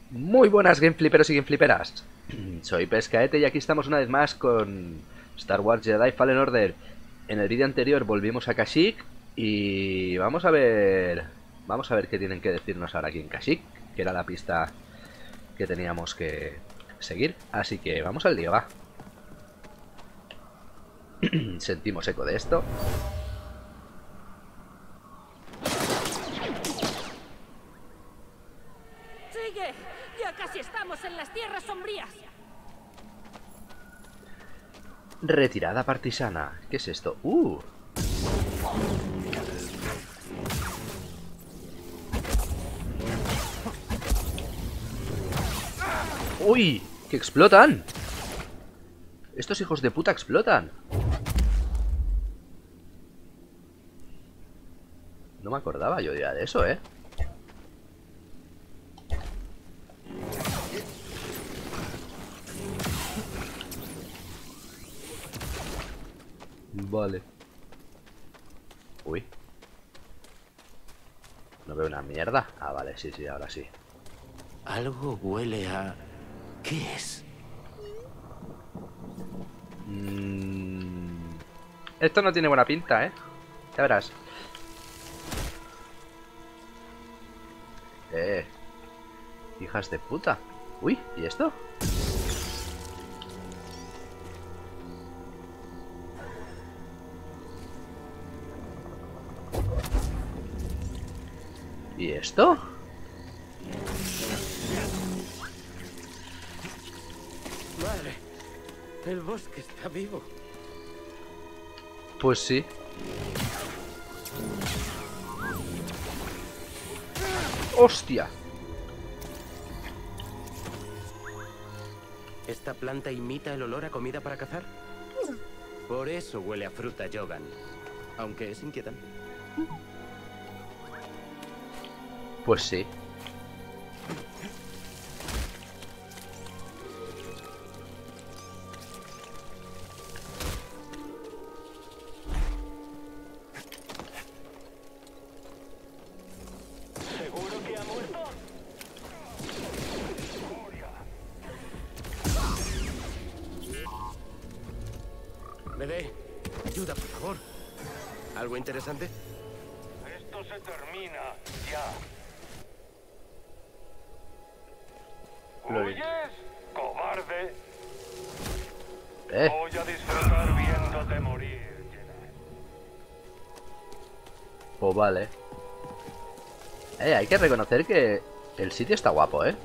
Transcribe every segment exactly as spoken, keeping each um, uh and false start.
Muy buenas gamefliperos y gamefliperas. Soy Pescaete y aquí estamos una vez más con Star Wars Jedi Fallen Order. En el vídeo anterior volvimos a Kashyyyk y vamos a ver... Vamos a ver qué tienen que decirnos ahora aquí en Kashyyyk, que era la pista que teníamos que seguir. Así que vamos al lío, va. Sentimos eco de esto. ¡Sigue! ¡Ya casi estamos en las tierras sombrías! Retirada partisana. ¿Qué es esto? ¡Uh! ¡Uy! ¡Que explotan! Estos hijos de puta explotan. No me acordaba yo ya de eso, ¿eh? Vale. Uy. No veo una mierda. Ah, vale, sí, sí, ahora sí. Algo huele a... ¿Qué es? Mm... Esto no tiene buena pinta, ¿eh? Ya verás. Eh. Hijas de puta. Uy, ¿y esto? ¿Y esto? Madre, el bosque está vivo. Pues sí. ¡Hostia! ¿Esta planta imita el olor a comida para cazar? Por eso huele a fruta Yogan. Aunque es inquietante. Pues sí. ¿Seguro que ha muerto? Bebé, ayuda, por favor. ¿Algo interesante? Esto se termina ya. Lo vi. ¿Huyes? ¡Cobarde! Eh. Voy a disfrutar viéndote morir, Jedi. Pues vale. Eh, hay que reconocer que el sitio está guapo, ¿eh?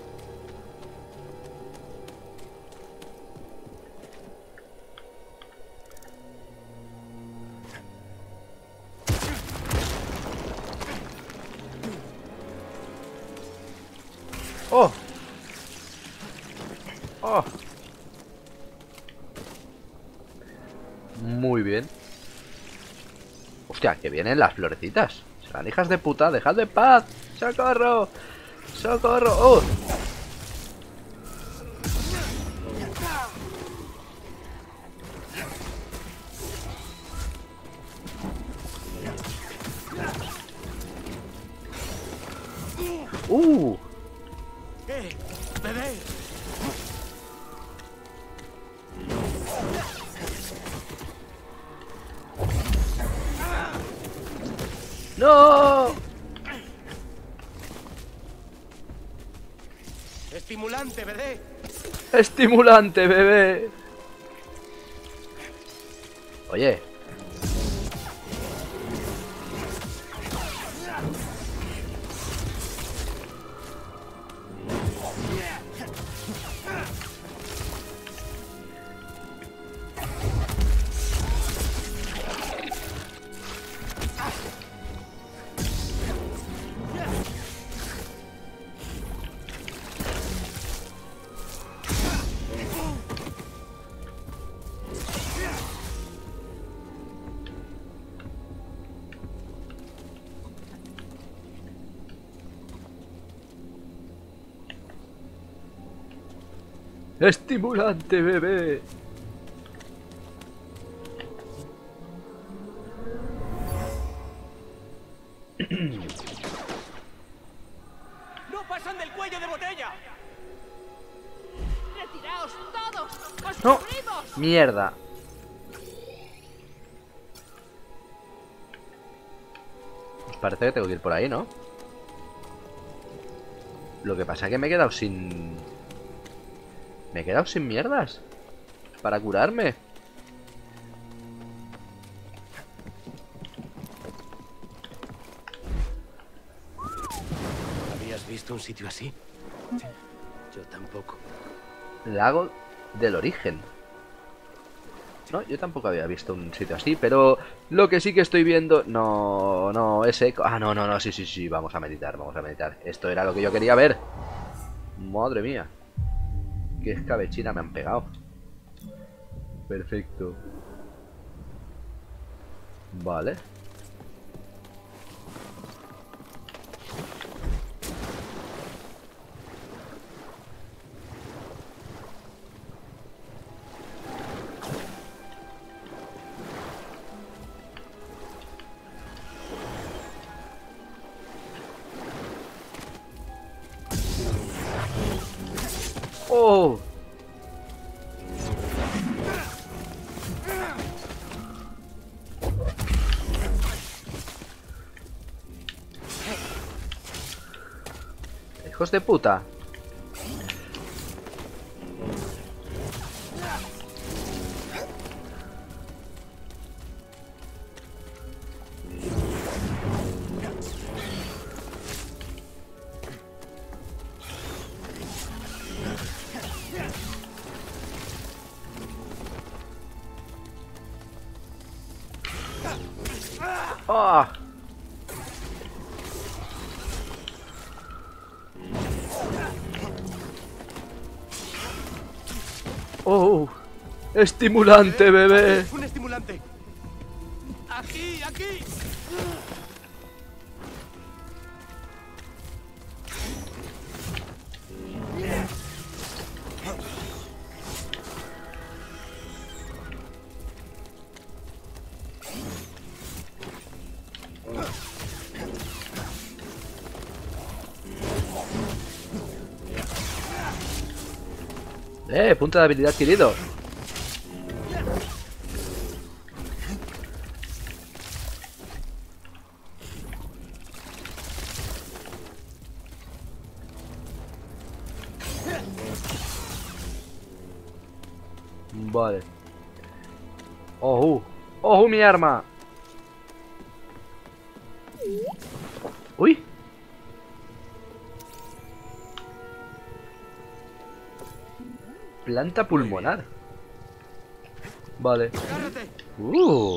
¡Oh! ¡Oh! Muy bien. Hostia, que vienen las florecitas. Serán hijas de puta, dejad de paz. ¡Socorro! ¡Socorro! ¡Oh! ¡Uh! ¡Eh! ¡Bebé! ¡No! ¡Estimulante, bebé! ¡Estimulante, bebé! Oye. ¡Estimulante, bebé! ¡No pasan del cuello de botella! ¡Retiraos todos! ¡Os ¡No! cubrimos! ¡Mierda! Parece que tengo que ir por ahí, ¿no? Lo que pasa es que me he quedado sin... Me he quedado sin mierdas para curarme. ¿Habías visto un sitio así? Yo tampoco. Lago del origen. No, yo tampoco había visto un sitio así, pero lo que sí que estoy viendo... No, no, ese... Ah, no, no, no, sí, sí, sí, vamos a meditar, vamos a meditar. Esto era lo que yo quería ver. Madre mía. Qué escabechina me han pegado. Perfecto. Vale. ¡Oh! ¡Hijos de puta! ¡Ah! ¡Oh! ¡Estimulante, bebé! ¡Un estimulante! ¡Aquí, aquí! ¡Eh! Punto de habilidad adquirido. Vale. ¡Oh! ¡Oh, mi arma! ¡Uy! Planta pulmonar. Vale. ¡Agárrate! Uh.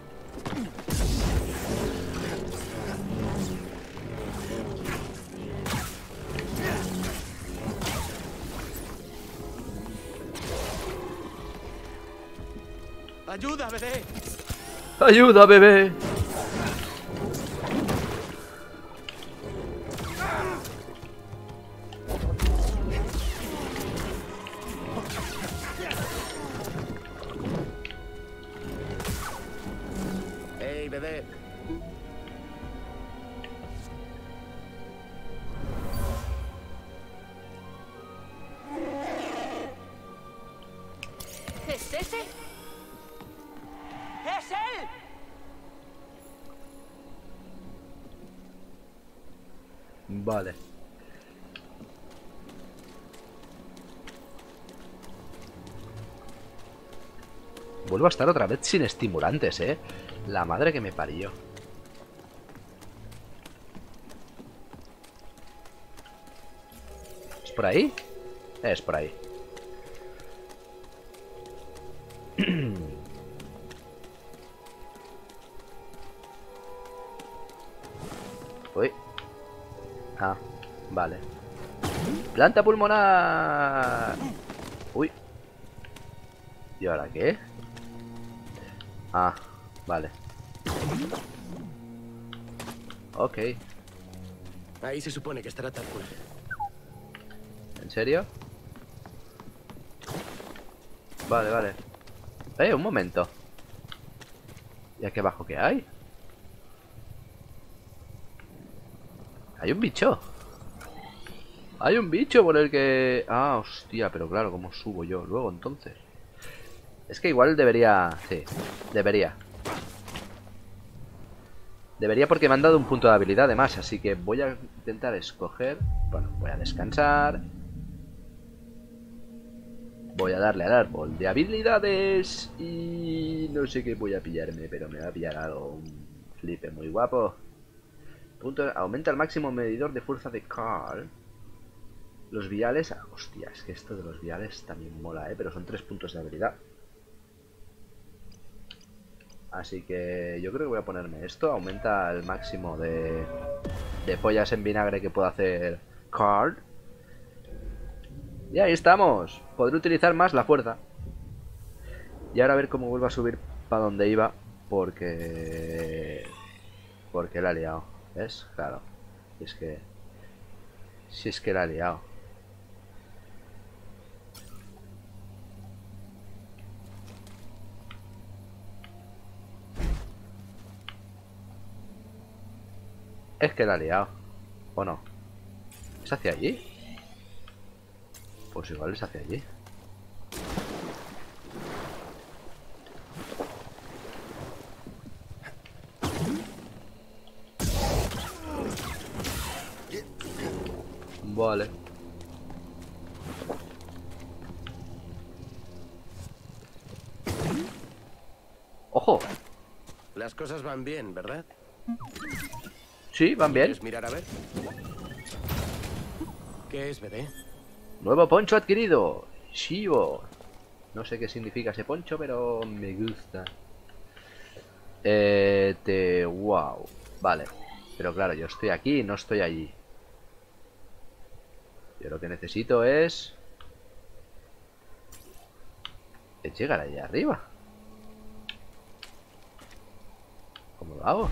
¡Ayuda, bebé! ¡Ayuda, bebé! ¡Ey, bebé! ¿Es ese? ¡Es él! Vale. Vuelvo a estar otra vez sin estimulantes, ¿eh? La madre que me parió. ¿Es por ahí? Es por ahí. Uy. Ah, vale. Planta pulmonar. Uy. ¿Y ahora qué? Ah, vale. Ok. Ahí se supone que estará Tarkul. ¿En serio? Vale, vale. Eh, un momento. ¿Y aquí abajo qué hay? Hay un bicho. Hay un bicho por el que... Ah, hostia, pero claro, ¿cómo subo yo luego entonces? Es que igual debería... Sí, debería. Debería porque me han dado un punto de habilidad de más. Así que voy a intentar escoger... Bueno, voy a descansar. Voy a darle al árbol de habilidades. Y no sé qué voy a pillarme, pero me va a pillar algo. Un flipe muy guapo. Punto... Aumenta al máximo medidor de fuerza de Carl. Los viales... Hostia, es que esto de los viales también mola, ¿eh? Pero son tres puntos de habilidad. Así que yo creo que voy a ponerme esto. Aumenta el máximo de, de pollas en vinagre que puedo hacer Carl. Y ahí estamos. Podré utilizar más la fuerza. Y ahora a ver cómo vuelvo a subir para donde iba. Porque... Porque la he liado. ¿Ves? Claro. Y es que... Si es que la he liado. Es que la he liado. ¿O no? ¿Es hacia allí? Pues igual es hacia allí. Vale. ¡Ojo! Las cosas van bien, ¿verdad? Sí, van bien. ¿Quieres mirar a ver? ¿Qué es, bebé? Nuevo poncho adquirido. Shivo. No sé qué significa ese poncho, pero me gusta. Eh, te... Wow. Vale. Pero claro, yo estoy aquí, no estoy allí. Yo lo que necesito es... Es llegar allá arriba. ¿Cómo lo hago?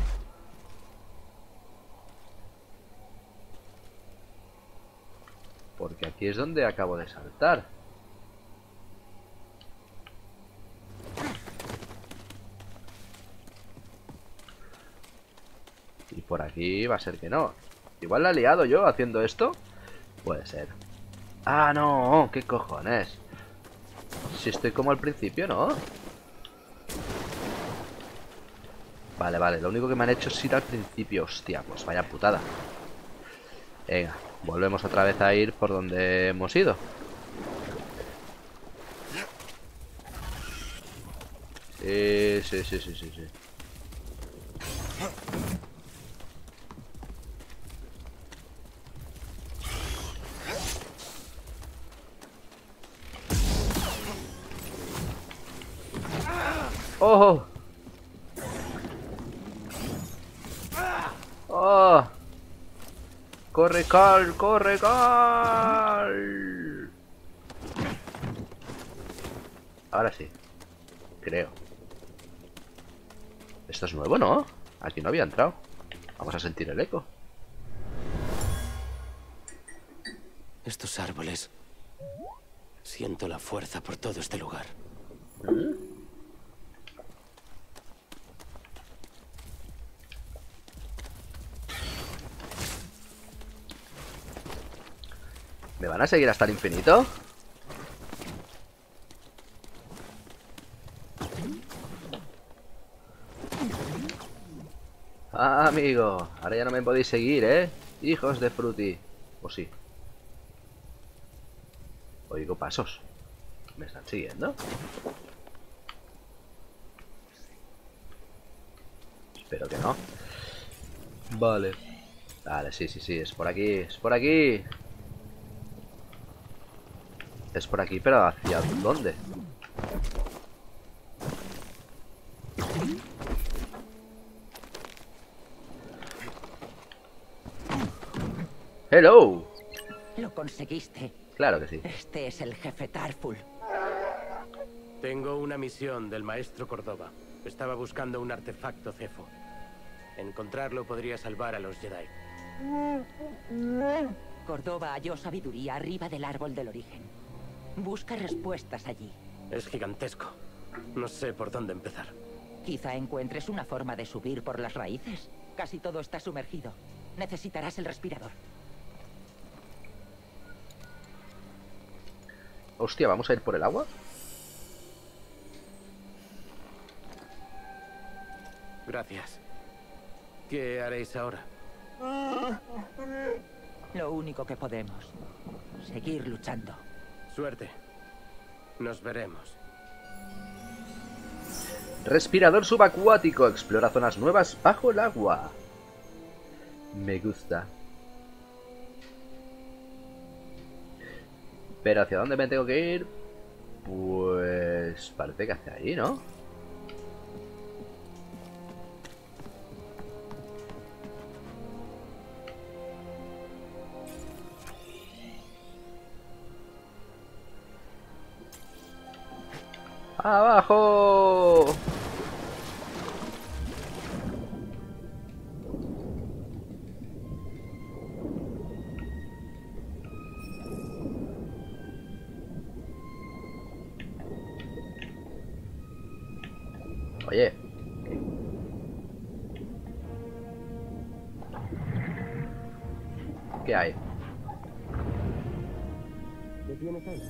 Porque aquí es donde acabo de saltar. Y por aquí va a ser que no. Igual la he liado yo haciendo esto. Puede ser. Ah, no, qué cojones. Si estoy como al principio, ¿no? Vale, vale, lo único que me han hecho es ir al principio. Hostia, pues vaya putada. Venga, volvemos otra vez a ir por donde hemos ido. Sí, sí, sí, sí, sí, sí. ¡Oh! ¡Oh! ¡Corre, Carl! ¡Corre, Carl! Ahora sí. Creo. Esto es nuevo, ¿no? Aquí no había entrado. Vamos a sentir el eco. Estos árboles. Siento la fuerza por todo este lugar. ¿Mm? ¿Me van a seguir hasta el infinito? Ah, amigo. Ahora ya no me podéis seguir, ¿eh? Hijos de Fruity. O sí. Oigo pasos. ¿Me están siguiendo? Espero que no. Vale. Vale, sí, sí, sí. Es por aquí. Es por aquí. Es por aquí, pero ¿hacia dónde? ¡Hello! Lo conseguiste. Claro que sí. Este es el jefe Tarful. Tengo una misión del maestro Córdoba. Estaba buscando un artefacto Cefo. Encontrarlo podría salvar a los Jedi. Córdoba halló sabiduría arriba del árbol del origen. Busca respuestas allí. Es gigantesco. No sé por dónde empezar. Quizá encuentres una forma de subir por las raíces. Casi todo está sumergido. Necesitarás el respirador. Hostia, ¿vamos a ir por el agua? Gracias. ¿Qué haréis ahora? Lo único que podemos. Seguir luchando. Suerte. Nos veremos. Respirador subacuático. Explora zonas nuevas bajo el agua. Me gusta. Pero ¿hacia dónde me tengo que ir? Pues... parece que hacia ahí, ¿no? ¡Abajo! Oye. ¿Qué hay? ¿Qué tienes ahí?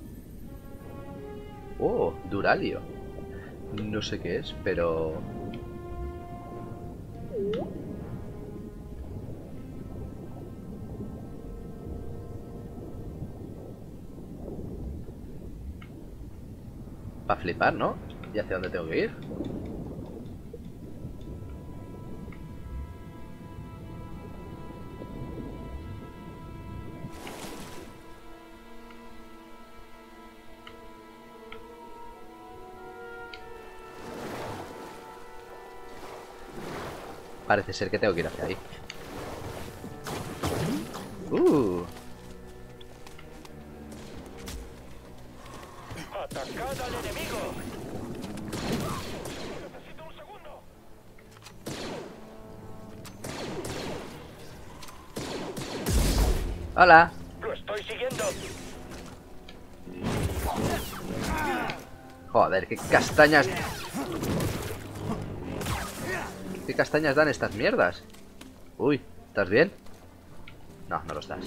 Oh, Duralio. No sé qué es, pero... va a flipar, ¿no? ¿Y hacia dónde tengo que ir? Parece ser que tengo que ir hacia ahí. Uh. ¡Atacad al enemigo! ¡Necesito un segundo! ¡Hola! ¡Lo estoy siguiendo! Joder, qué castañas... ¿Qué castañas dan estas mierdas? Uy, ¿estás bien? No, no lo estás.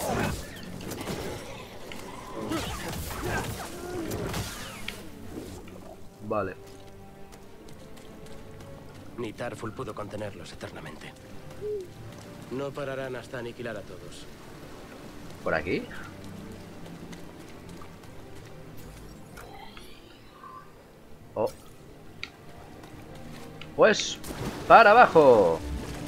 Vale. Ni Tarful pudo contenerlos eternamente. No pararán hasta aniquilar a todos. ¿Por aquí? Oh. Pues... ¡para abajo!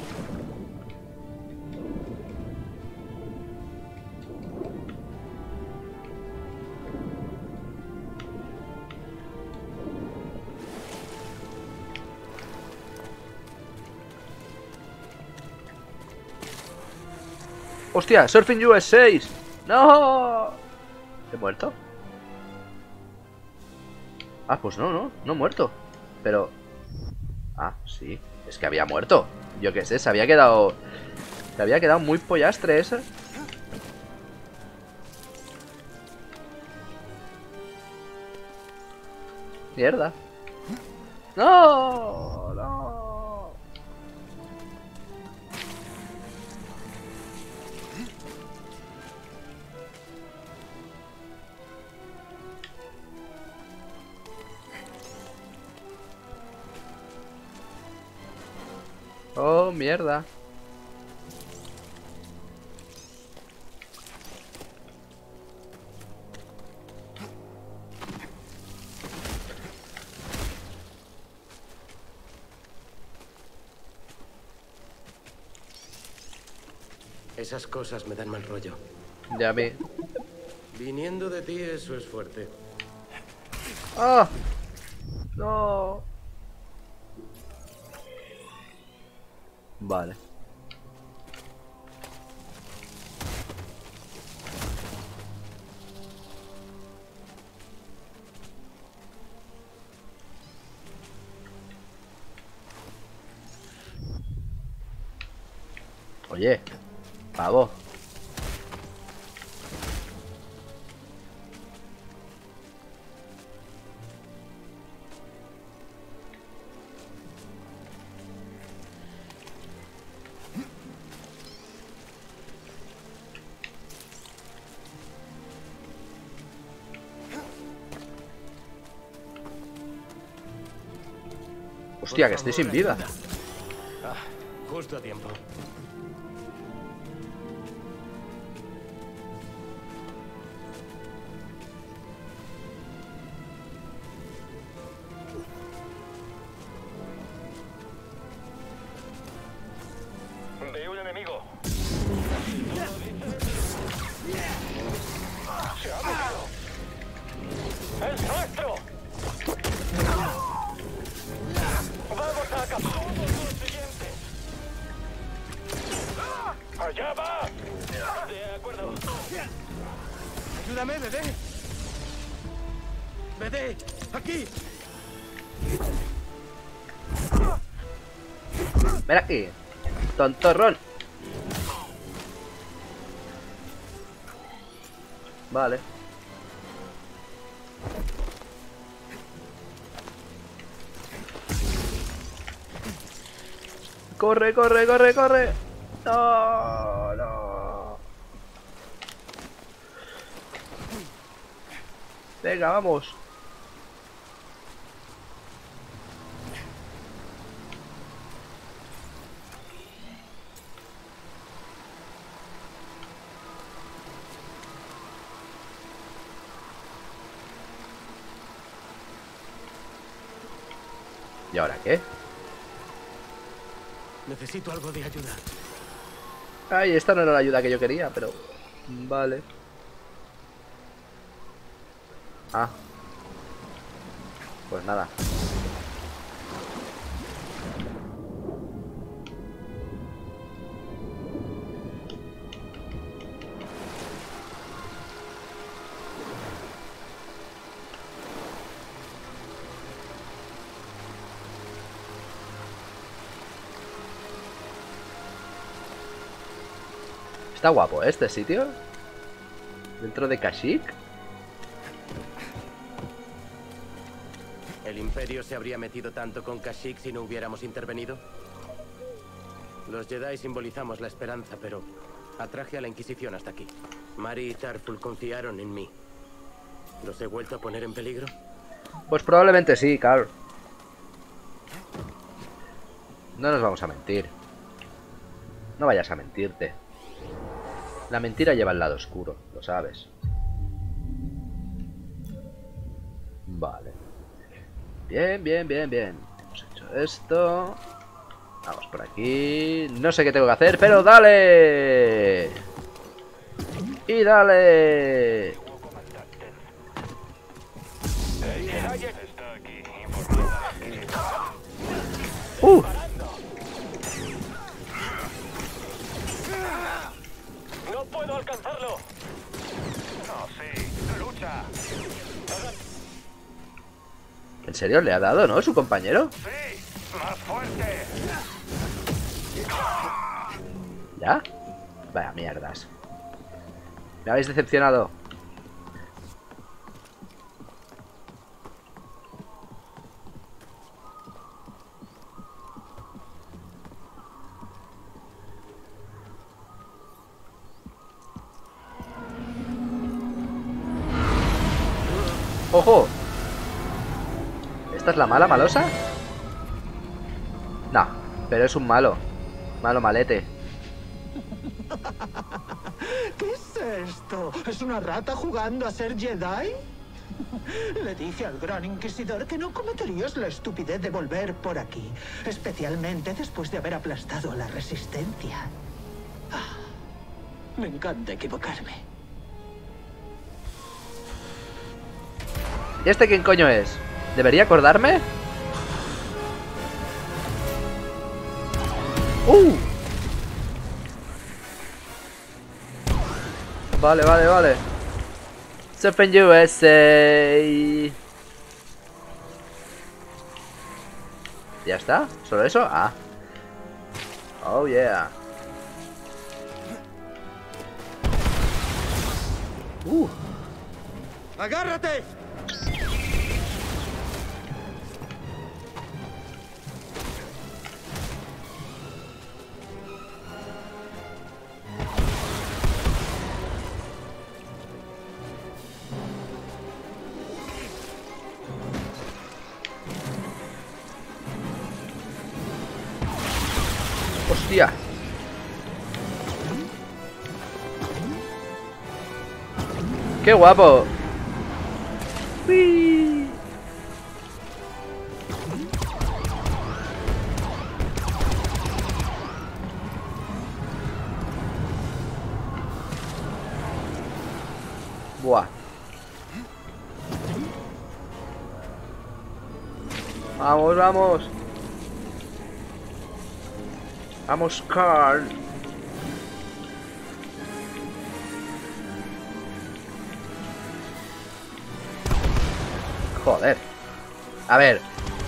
¡Hostia! ¡Surfing U S seis! ¡No! ¿He muerto? Ah, pues no, no, no he muerto. Pero... ah, sí. Es que había muerto. Yo qué sé, se había quedado... Se había quedado muy pollastre esa. Mierda. ¡No! ¡No! Oh, mierda. Esas cosas me dan mal rollo. Ya vi. Viniendo de ti, eso es fuerte. ¡Ah! ¡No! Vale. Oye, pavo. Hostia, que estoy sin vida. Ah, justo a tiempo. Veo un enemigo. Se ha movido. ¡Es nuestro! ¡Vamos a capturar los siguientes! ¡Allá va! De acuerdo. ¡Ayúdame, bebé! ¡Bebé! ¡Aquí! Ven aquí, tontorrón. Vale. Corre, corre, corre, corre. No, no. Venga, vamos. ¿Y ahora qué? Necesito algo de ayuda. Ay, esta no era la ayuda que yo quería, pero... Vale. Ah. Pues nada. Está guapo, ¿eh? Este sitio. Dentro de Kashyyyk. ¿El Imperio se habría metido tanto con Kashyyyk si no hubiéramos intervenido? Los Jedi simbolizamos la esperanza, pero atraje a la Inquisición hasta aquí. Mari y Tarful confiaron en mí. ¿Los he vuelto a poner en peligro? Pues probablemente sí, Carl. No nos vamos a mentir. No vayas a mentirte. La mentira lleva el lado oscuro, lo sabes. Vale. Bien, bien, bien, bien. Hemos hecho esto. Vamos por aquí. No sé qué tengo que hacer, pero ¡dale! ¡Y dale! ¡Uh! ¡No puedo alcanzarlo! No, sí, lucha. ¿En serio le ha dado, no? ¿Su compañero? Sí, más fuerte. ¿Ya? Vaya mierdas. Me habéis decepcionado. ¡Ojo! ¿Esta es la mala malosa? No, pero es un malo. Malo malete. ¿Qué es esto? ¿Es una rata jugando a ser Jedi? Le dije al Gran Inquisidor que no cometerías la estupidez de volver por aquí, especialmente después de haber aplastado a la Resistencia. Ah, me encanta equivocarme. ¿Y este quién coño es? ¿Debería acordarme? ¡Uh! Vale, vale, vale. Surfing U S A. ¿Ya está? ¿Solo eso? Ah. Oh, yeah. Uh. ¡Agárrate! ¡Qué guapo! ¡Uy! Buah. Vamos, vamos. Vamos, Carl. Joder. A ver.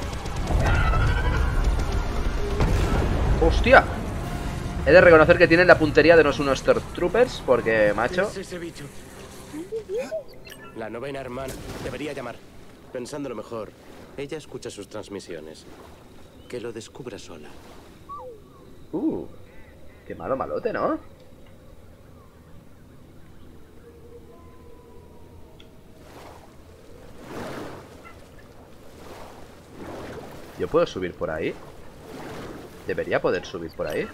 Hostia. He de reconocer que tienen la puntería de unos Stormtroopers, porque, macho. ¿Qué es ese bicho? La novena hermana. Debería llamar. Pensándolo mejor, ella escucha sus transmisiones. Que lo descubra sola. Uh, qué malo malote, ¿no? ¿Yo puedo subir por ahí? Debería poder subir por ahí.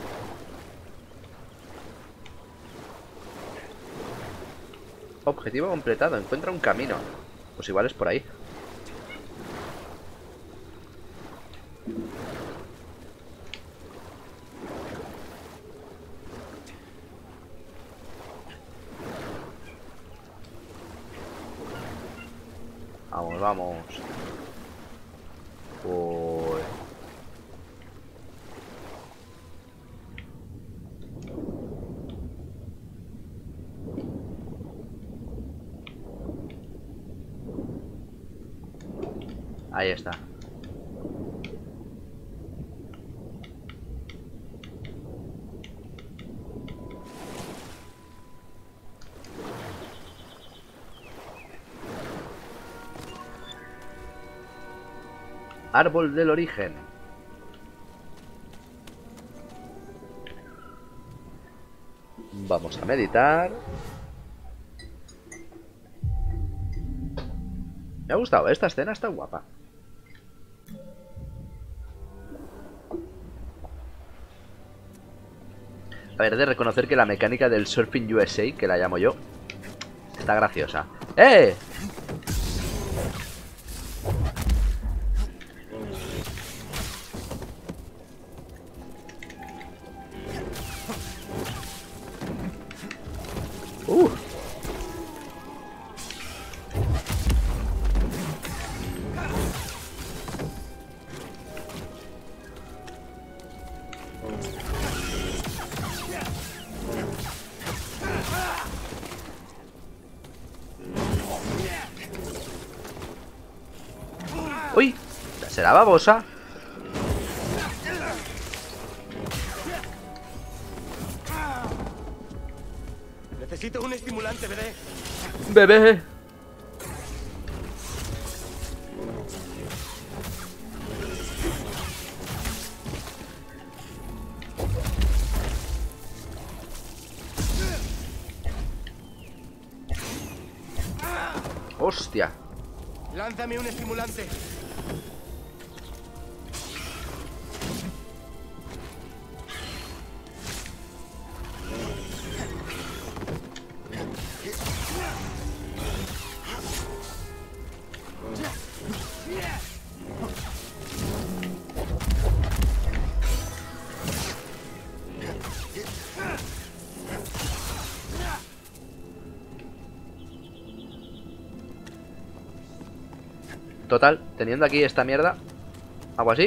Objetivo completado, encuentra un camino. Pues igual es por ahí. Vamos, vamos. Uy. Ahí está. Árbol del origen. Vamos a meditar. Me ha gustado, esta escena está guapa. A ver, he de reconocer que la mecánica del Surfing U S A, que la llamo yo, está graciosa. ¡Eh! Uh. Uy, ¿será babosa? Necesito un estimulante, bebé. Bebé. Hostia. Lánzame un estimulante. Total, teniendo aquí esta mierda, hago así.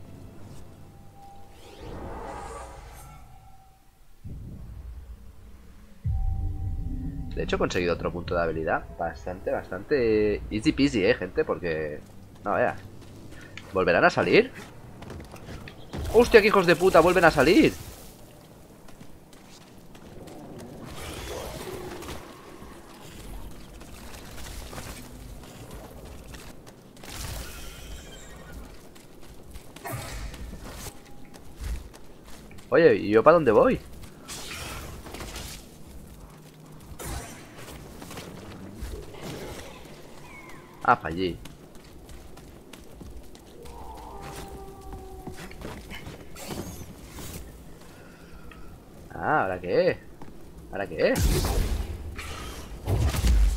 De hecho he conseguido otro punto de habilidad. Bastante, bastante easy peasy, eh, gente, porque... No veas. ¿Volverán a salir? ¡Hostia, qué hijos de puta! ¡Vuelven a salir! Oye, ¿y yo para dónde voy? Ah, para allí. Ah, ¿ahora qué? ¿Ahora qué?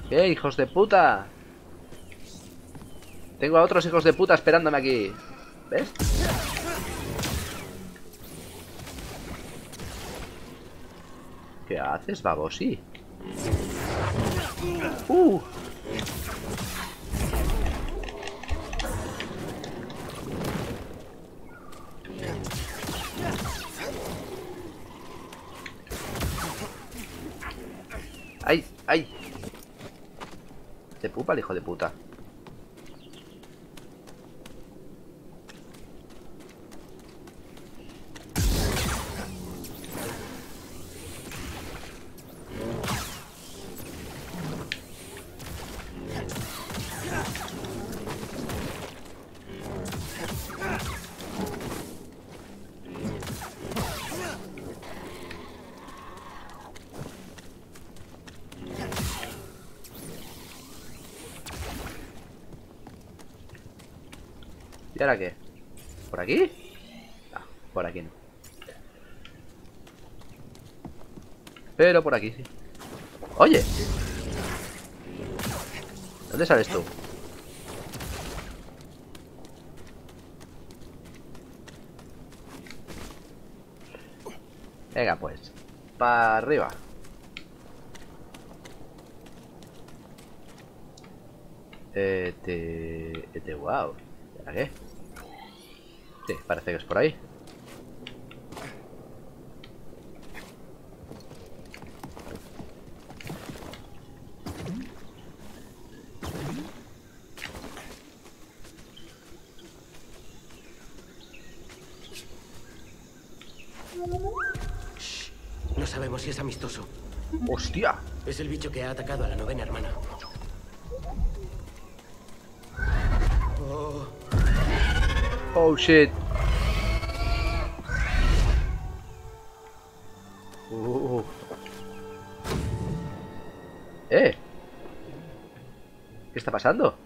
¿Qué, hijos de puta? Tengo a otros hijos de puta esperándome aquí. ¿Ves? ¿Qué haces, babosi? Uh. ¡Ay! ¡Ay! Se pupa el hijo de puta. ¿Y ahora qué? ¿Por aquí? No, por aquí no. Pero por aquí sí. ¡Oye! ¿Dónde sales tú? Venga pues. Para arriba. Este... Este, wow. ¿Para qué? Sí, parece que es por ahí. Shh. No sabemos si es amistoso. ¡Hostia! Es el bicho que ha atacado a la novena hermana. Oh. Oh shit. Uh. Eh. ¿Qué está pasando?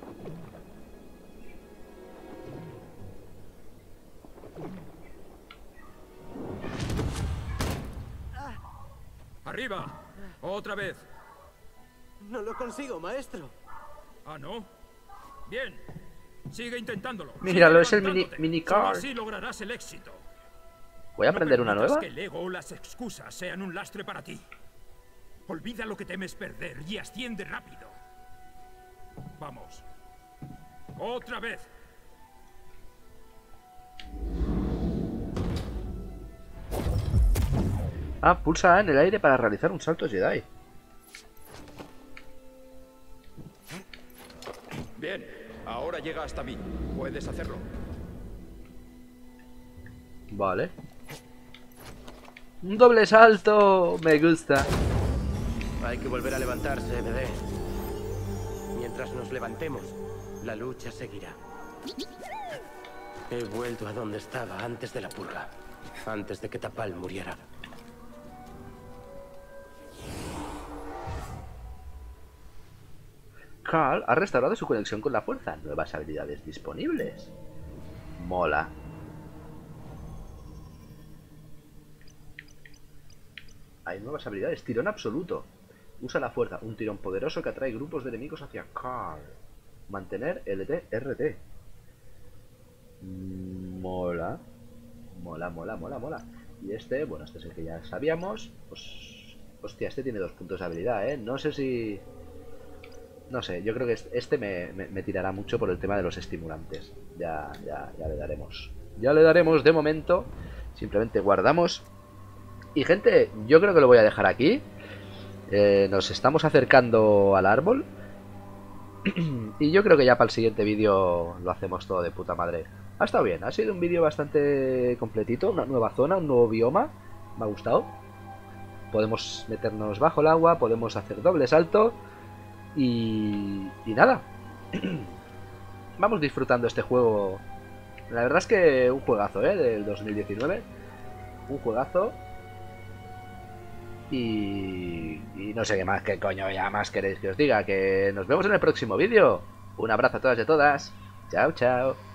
¡Arriba! ¡Otra vez! No lo consigo, maestro. ¿Ah, no? Bien. Sigue intentándolo. Míralo, Sigue es el mini, levantándote. mini Solo car. así lograrás el éxito. Voy a No aprender una permitas nueva. que el ego o las excusas sean un lastre para ti. Olvida lo que temes perder y asciende rápido. Vamos. Otra vez. Ah, pulsa A en el aire para realizar un salto Jedi. Bien, ahora llega hasta mí. Puedes hacerlo. Vale. Un doble salto. Me gusta. Hay que volver a levantarse, bebé. Mientras nos levantemos, la lucha seguirá. He vuelto a donde estaba antes de la purga. Antes de que Tapal muriera. Carl ha restaurado su conexión con la fuerza. Nuevas habilidades disponibles. Mola. Hay nuevas habilidades. Tirón absoluto. Usa la fuerza. Un tirón poderoso que atrae grupos de enemigos hacia Carl. Mantener L T R T. Mola. Mola, mola, mola, mola. Y este, bueno, este es el que ya sabíamos. Pues, hostia, este tiene dos puntos de habilidad, ¿eh? No sé si... No sé, yo creo que este me, me, me tirará mucho por el tema de los estimulantes. Ya, ya, ya le daremos. Ya le daremos de momento. Simplemente guardamos. Y gente, yo creo que lo voy a dejar aquí. Eh, nos estamos acercando al árbol. Y yo creo que ya para el siguiente vídeo lo hacemos todo de puta madre. Ha estado bien, ha sido un vídeo bastante completito. Una nueva zona, un nuevo bioma. Me ha gustado. Podemos meternos bajo el agua, podemos hacer doble salto. Y, y nada. Vamos disfrutando este juego. La verdad es que un juegazo, ¿eh? Del dos mil diecinueve. Un juegazo. Y, y no sé qué más, qué coño ya más queréis que os diga. Que nos vemos en el próximo vídeo. Un abrazo a todas y a todas. Chao, chao.